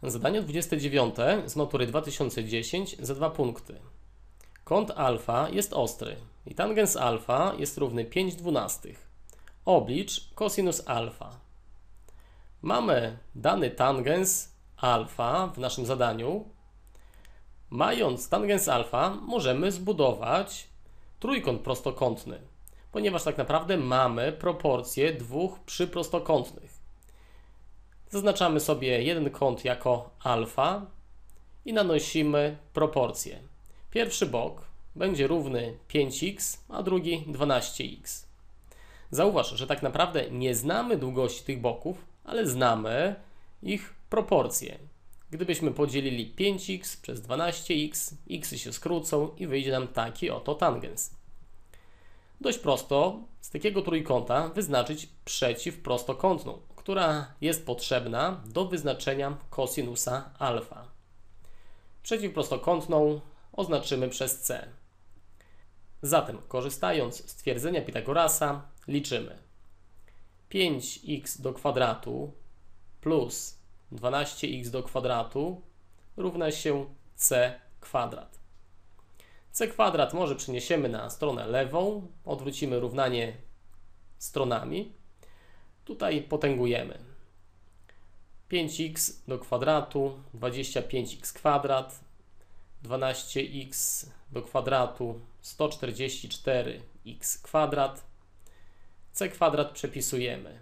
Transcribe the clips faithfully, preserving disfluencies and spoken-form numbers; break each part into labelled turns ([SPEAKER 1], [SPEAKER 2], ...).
[SPEAKER 1] Zadanie dwudzieste dziewiąte z matury dwa tysiące dziesięć za dwa punkty. Kąt alfa jest ostry i tangens alfa jest równy pięć dwunastych. Oblicz kosinus alfa. Mamy dany tangens alfa w naszym zadaniu. Mając tangens alfa, możemy zbudować trójkąt prostokątny, ponieważ tak naprawdę mamy proporcje dwóch przyprostokątnych. Zaznaczamy sobie jeden kąt jako alfa i nanosimy proporcje. Pierwszy bok będzie równy pięć x, a drugi dwanaście x. Zauważ, że tak naprawdę nie znamy długości tych boków, ale znamy ich proporcje. Gdybyśmy podzielili pięć x przez dwanaście x, xy się skrócą i wyjdzie nam taki oto tangens. Dość prosto z takiego trójkąta wyznaczyć przeciwprostokątną, która jest potrzebna do wyznaczenia kosinusa alfa. Przeciwprostokątną oznaczymy przez c. Zatem, korzystając z twierdzenia Pitagorasa, liczymy pięć x do kwadratu plus dwanaście x do kwadratu równa się c kwadrat. C kwadrat może przeniesiemy na stronę lewą, odwrócimy równanie stronami. Tutaj potęgujemy. pięć x do kwadratu, dwadzieścia pięć x kwadrat, dwanaście x do kwadratu, sto czterdzieści cztery x kwadrat. C kwadrat przepisujemy.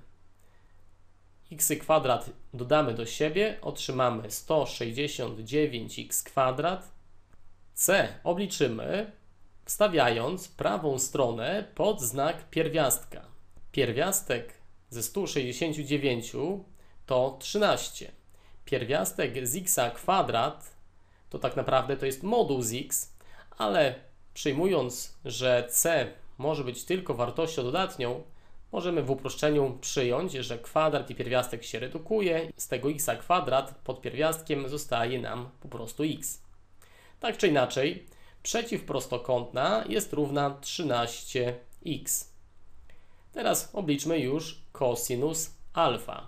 [SPEAKER 1] X kwadrat dodamy do siebie, otrzymamy sto sześćdziesiąt dziewięć x kwadrat. C obliczymy, wstawiając prawą stronę pod znak pierwiastka. Pierwiastek ze stu sześćdziesięciu dziewięciu to trzynaście. Pierwiastek z x kwadrat to tak naprawdę to jest moduł z x, ale przyjmując, że c może być tylko wartością dodatnią, możemy w uproszczeniu przyjąć, że kwadrat i pierwiastek się redukuje. Z tego x kwadrat pod pierwiastkiem zostaje nam po prostu x. Tak czy inaczej, przeciwprostokątna jest równa trzynaście x. Teraz obliczmy już kosinus alfa.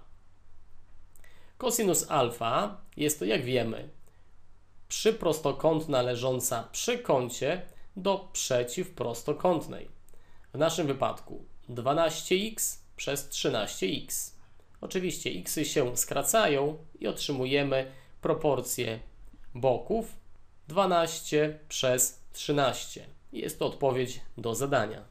[SPEAKER 1] Kosinus alfa jest to, jak wiemy, przyprostokątna leżąca przy kącie do przeciwprostokątnej. W naszym wypadku dwanaście x przez trzynaście x. Oczywiście xy się skracają i otrzymujemy proporcje boków dwanaście przez trzynaście. Jest to odpowiedź do zadania.